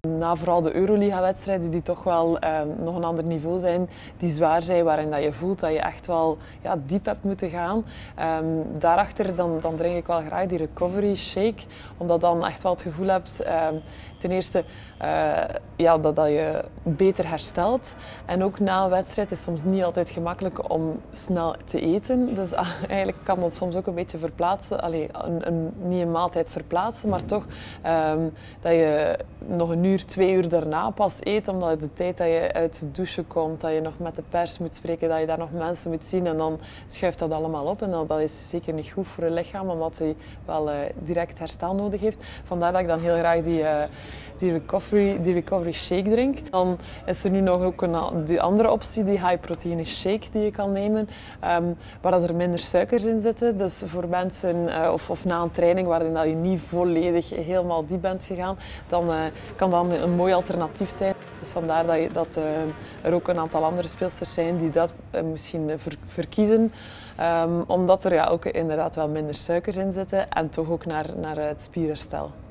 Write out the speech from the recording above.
Na vooral de Euroliga-wedstrijden die toch wel nog een ander niveau zijn, die zwaar zijn, waarin dat je voelt dat je echt wel diep hebt moeten gaan. Daarachter dan drink ik wel graag die recovery shake, omdat dan echt wel het gevoel hebt, ten eerste dat je beter herstelt. En ook na een wedstrijd is het soms niet altijd gemakkelijk om snel te eten. Dus eigenlijk kan dat soms ook een beetje verplaatsen. Niet een maaltijd verplaatsen, maar toch dat je nog een uur, 2 uur daarna pas eet, omdat de tijd dat je uit de douche komt, dat je nog met de pers moet spreken, dat je daar nog mensen moet zien en dan schuift dat allemaal op. En dat is zeker niet goed voor je lichaam, omdat hij wel direct herstel nodig heeft. Vandaar dat ik dan heel graag die recovery shake drink. Dan is er nu nog ook die andere optie, die high proteïne shake die je kan nemen, waar er minder suikers in zitten. Dus voor mensen of na een training waarin dat je niet volledig helemaal diep bent gegaan, dan kan dat een mooi alternatief zijn. Dus vandaar dat er ook een aantal andere speelsters zijn die dat misschien verkiezen. Omdat er ook inderdaad wel minder suikers in zitten en toch ook naar het spierherstel.